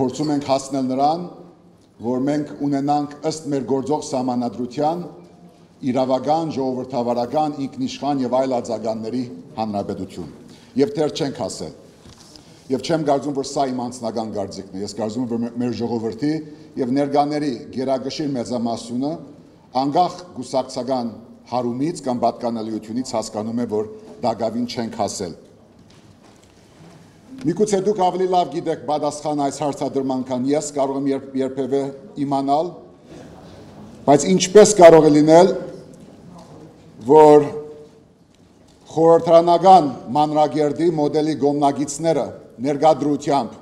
փորձում ենք հասնել նրան, որ մենք ունենանք ըստ մեր գործող սահմանադրության իրավական, ժողովրդավարական, ինքնիշխան եւ այլ արձագանների հանրապետություն։ Եվ դեռ չենք հասել։ Եվ չեմ կարծում, որ սա իմ անձնական կարծիքն է։ Ես կարծում եմ, որ մեր ժողովրդի եւ ներկաների գերագշիր մեծամասնությունը անկախ գուսակցական հարումից կամ պատկանելիությունից հասկանում է, որ դակավին չենք հասել։ Միգուցե դուք ավելի լավ գիտեք պատասխան այս հարցադրման, քան ես կարող եմ երբևէ իմանալ, բայց ինչպես կարող է լինել, որ խորհրդարանական մանրագերդի մոդելի գոմնագիցները ներկայությամբ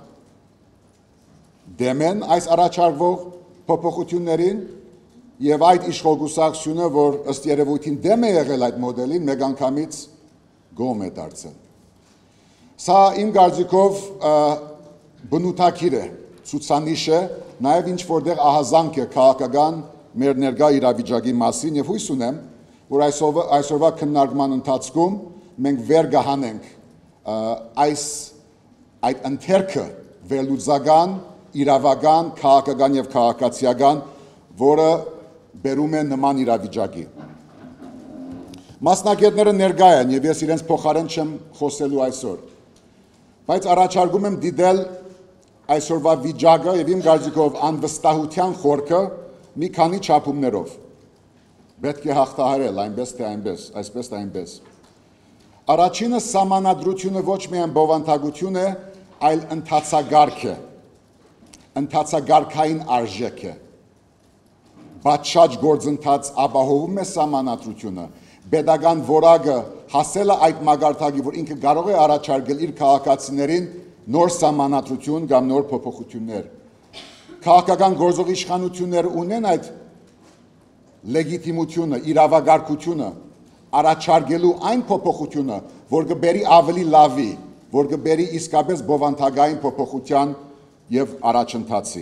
դեմ են այս առաջարկվող փոփոխություններին եւ այդ իշխողգուսակցությունը, որ ըստ երևույթին դեմ է եղել այդ մոդելին, մեկ անգամից գոմ է դարձել։ Սա իմ կարծիքով բնութագիր է, ցուցանիշ է, նաեւ ինչ որտեղ ահազանգ է քաղաքական մեր ներկա իրավիճակի մասին եւ հույս ունեմ, որ այսօրվա քննարկման ընթացքում մենք վեր կհանենք այդ ընթերքը վերլուծական, իրավական, քաղաքական եւ քաղաքացիական, որը բերում է նման իրավիճակի։ Մասնագետները ներկա են եւ ես իրենց փոխարեն չեմ խոսելու այսօր, բայց առաջարկում եմ դիտել այսօրվա վիճակը եւ իմ կարծիքով անվստահության խորքը մի քանի չափումներով։ Պետք է հաղթահարել այնպես թե այնպես, այսպես թե այնպես։ Առաջինը սահմանադրությունը ոչ միայն բովանդակություն է, այլ ընթացագարք է, ընթացագարքային արժեք է։ Պատշաճ գործընթաց ապահովում է սահմանադրությունը, պետական որակը հասել է այդ մագարտակի, որ ինքը կարող է առաջարկել իր քաղաքացիներին նոր սահմանադրություն կամ նոր փոփոխություններ։ Քաղաքական գործող իշխանությունները ունեն այդ լեգիտիմությունը, իրավագարկությունը առաջարկելու այն փոփոխությունը, որ կբերի ավելի լավի, որ կբերի իսկապես բովանդակային փոփոխության եւ առաջընթացի։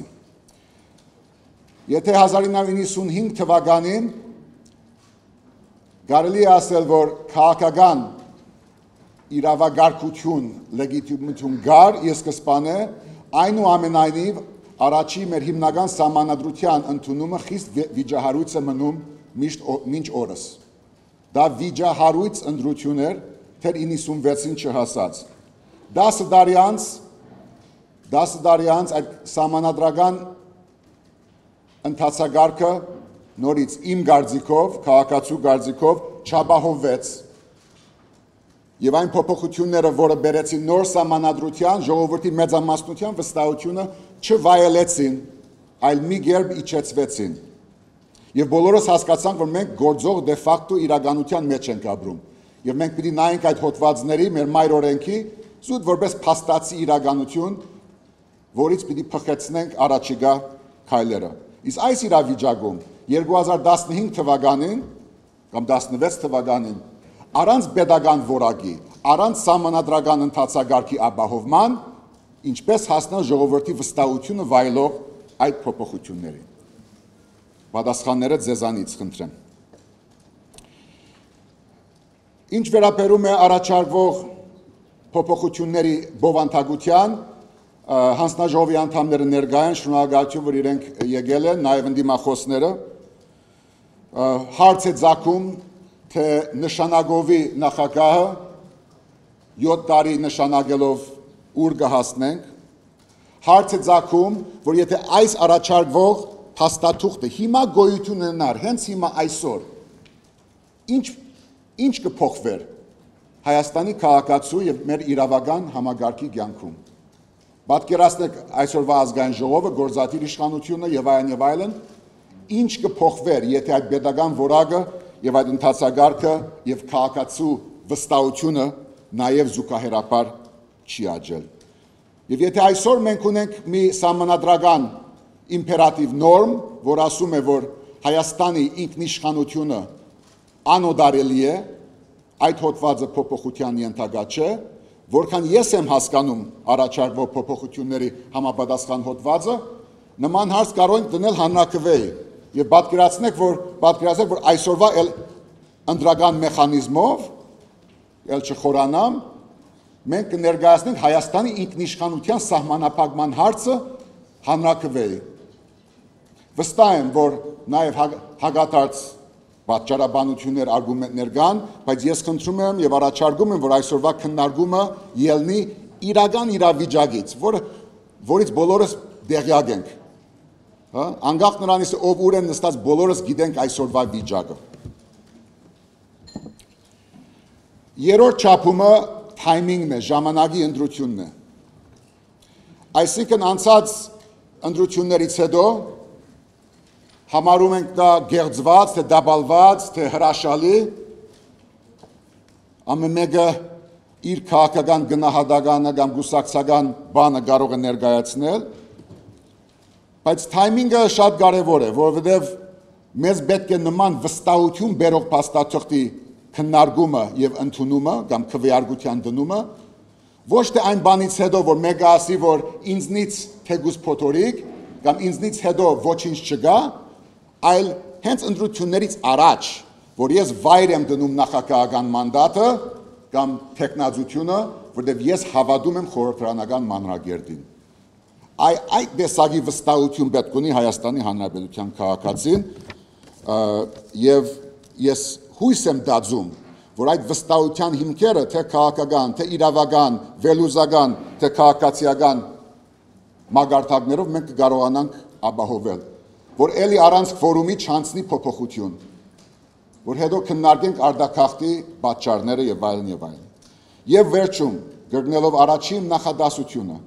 Եթե 1995 թվականին կարելի է ասել, որ քաղաքական իրավագարկություն, լեգիտիմություն կար ի սկզբանե, այնուամենայնիվ առաջի մեր հիմնական սահմանադրության ընդունումը խիստ վիճահարույց է մնում մինչ օրս։ Դա վիճահարույց ընտրություն էր, թե 96-ին չհասած։ 10 տարի անց այդ սահմանադրական ընթացագարքը նորից իմ կարծիքով, քաղաքացու կարծիքով չապահովվեց։ Եվ այն փոփոխությունները, որը բերեցին նոր սահմանադրության, ժողովրդի մեծամասնության վստահությունը չվայելեցին, այլ մի կերպ իջեցվեցին։ Եվ բոլորս հասկացանք, որ մենք գործող դե ֆակտո իրականության մեջ ենք ապրում։ Եվ մենք պիտի նայենք այդ հոդվածների մեր մայր օրենքի զուտ որպես փաստացի իրականություն, որից պիտի փխեցնենք առաջիկա քայլերը։ Իսկ այս իրավիճակում 2015 թվականին կամ 16 թվականին առանց պետական որակի, առանց սահմանադրական ընթացագարքի ապահովման, ինչպես հասնել ժողովրդի վստահությունը վայելող այդ փոփոխություններին։ Պատասխանները ձեզանից խնդրեմ։ Ինչ վերաբերում է առաջարկվող փոփոխությունների բովանդակության, հանձնաժողովի անդամները ներկա են, շնորհակալություն, որ իրենք եկել են, նաև ընդդիմախոսները։ Հարց է ծագում, թե նշանակովի նախագահը 7 տարի նշանակելով ուր կհասնենք, հարց է ծագում, որ եթե այս առաջարկվող փաստաթուղթը հիմա գոյություն ունենար, հենց հիմա այսօր, ինչ կփոխվեր Հայաստանի քաղաքացու եւ մեր իրավական համագարկի կյանքում։ Պատկերացնեք այսօրվա ազգային ժողովը, գործադիր իշխանությունը եւ այլն, ինչ կփոխվեր, եթե այդ պետական որակը եւ այդ ընթացագարքը եւ քաղաքացու վստահությունը նաեւ զուգահեռաբար չի աճել։ Եվ եթե այսօր մենք ունենք մի սահմանադրական իմպերատիվ նորմ, որ ասում է, որ Հայաստանի ինքնիշխանությունը անօդարելի է, այդ հոդվածը փոփոխության ենթակա չէ, որքան ես եմ հասկանում առաջարկվող փոփոխությունների համապատասխան հոդվածը, նման հարց կարող ենք դնել հանրաքվեի եւ պատկերացնեք, որ այսօրվա ընդրական մեխանիզմով ել չխորանամ, մենք կներկայացնենք Հայաստանի ինքնիշխանության սահմանափակման հարցը հանրաքվեի։ Վստահ եմ, որ նաև հագատարած պատճառաբանություններ, արգումենտներ կան, բայց ես խնդրում եմ եւ առաջարկում եմ, որ այսօրվա քննարկումը ելնի իրական իրավիճակից, որից բոլորս դեղյակ ենք։ Հա, անկախ նրանից ով ուր են նստած, բոլորս գիտենք այսօրվա վիճակը։ Երրորդ չափումը թայմինգն է, ժամանակի ընտրությունն է։ Այսինքն անցած ընտրություններից հետո համարում ենք դա գեղձված, թե դաբալված, թե հրաշալի, ամեն մեկը իր քաղաքական գնահատականը կամ գուսակցական բանը կարող է ներկայացնել, բայց թայմինգը շատ կարևոր է, որովհետև մեզ պետք է նման վստահություն բերող փաստաթղթի քննարկումը եւ ընդունումը կամ քվեարկության դնումը, ոչ թե այն բանից հետո, որ մեկը ասի, որ ինձնից թեկուզ փոթորիկ կամ ինձնից հետո ոչինչ չկա, այլ հենց ընտրություններից առաջ, որ ես վայր եմ դնում նախագահական մանդատը կամ տեխնազությունը, որտեղ ես հավատում եմ խորհրդարանական մանրակերտին։ Այդ տեսակի վստահություն պետք ունի Հայաստանի Հանրապետության քաղաքացին եւ ես հույս եմ դածում, որ այդ վստահության հիմքերը թե քաղաքական, թե իրավական, վերլուծական, թե քաղաքացիական մագարտակներով մենք կկարողանանք ապահովել, որ ելի առանց ֆորումի չանցնի փոփոխություն, որ հետո քննարկենք արտաքաղթի պատճառները եւ այլն եւ այլն։ Եվ վերջում, գրկնելով առաջին նախադասությունը,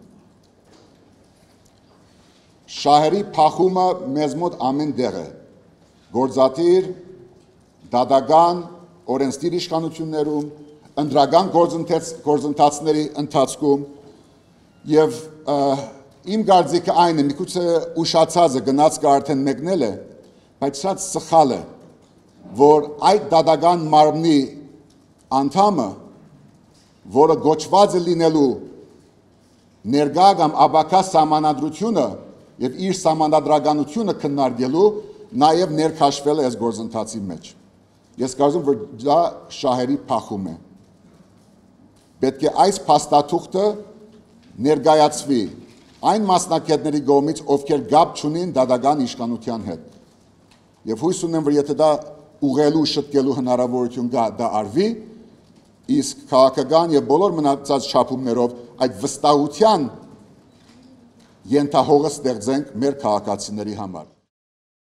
շահերի փախումը մեզ մոտ ամեն տեղ է, գործադիր, դատական, օրենսդիր իշխանություններում, ընտրական գործընթացների ընթացքում եւ իմ կարծիքը այն է, միգուցե ուշացածը գնացքը արդեն մեկնել է, բայց շատ սխալ է, որ այդ դատական մարմնի անդամը, որը գոչված է լինելու ներկա կամ ապակա սահմանադրությունը եւ իր սահմանադրականությունը քննարկելու նաեւ ներքաշվել է այս գործընթացի մեջ։ Ես կարծում եմ, որ դա շահերի փախում է։ Պետք է այս փաստաթուղթը ներկայացվի այն մասնակիցների կողմից, ովքեր կապ չունին դատական իշխանության հետ։ Եվ հույս ունեմ, որ եթե դա ուղղելու, շտկելու հնարավորություն կա, դա արվի, իսկ քաղաքական եւ բոլոր մնացած չափումներով այդ վստահության ենթահողը ստեղծենք մեր քաղաքացիների համար։